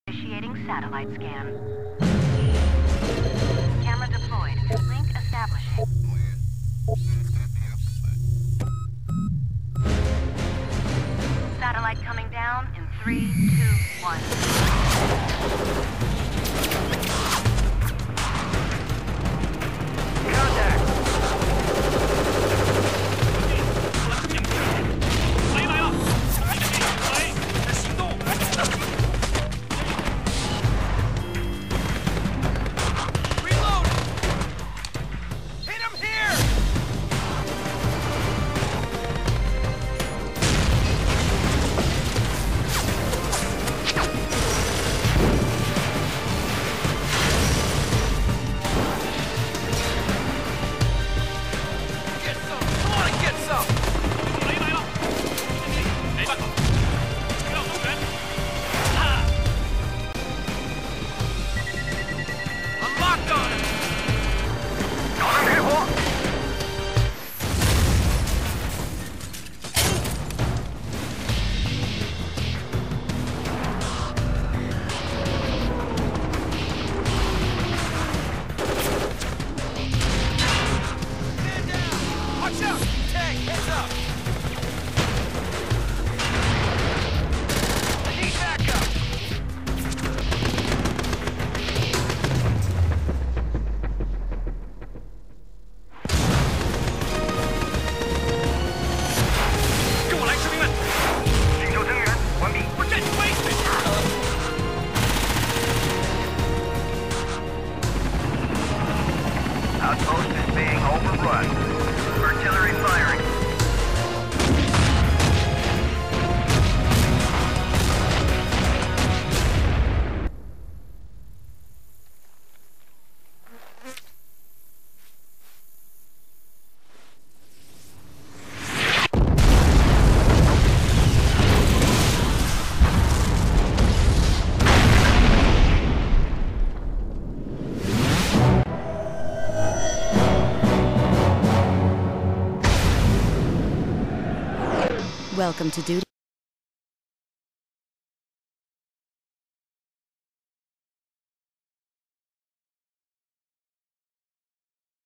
Initiating satellite scan. Camera deployed. Link establishing. Satellite coming down in 3, 2, 1. Contact! 谁来了？谁在行动？ Reload! Hit him here! Get some! Come on and get some! 谁来了？没办法，不要动员。啊 I'm locked on him! 找人开火！ Man down! Watch out! Tank, heads up! I need backup! Come 跟我来，士兵们！ 寻求增援，完毕。 We're getting wasted! Outpost is being overrun. Artillery firing. Welcome to duty.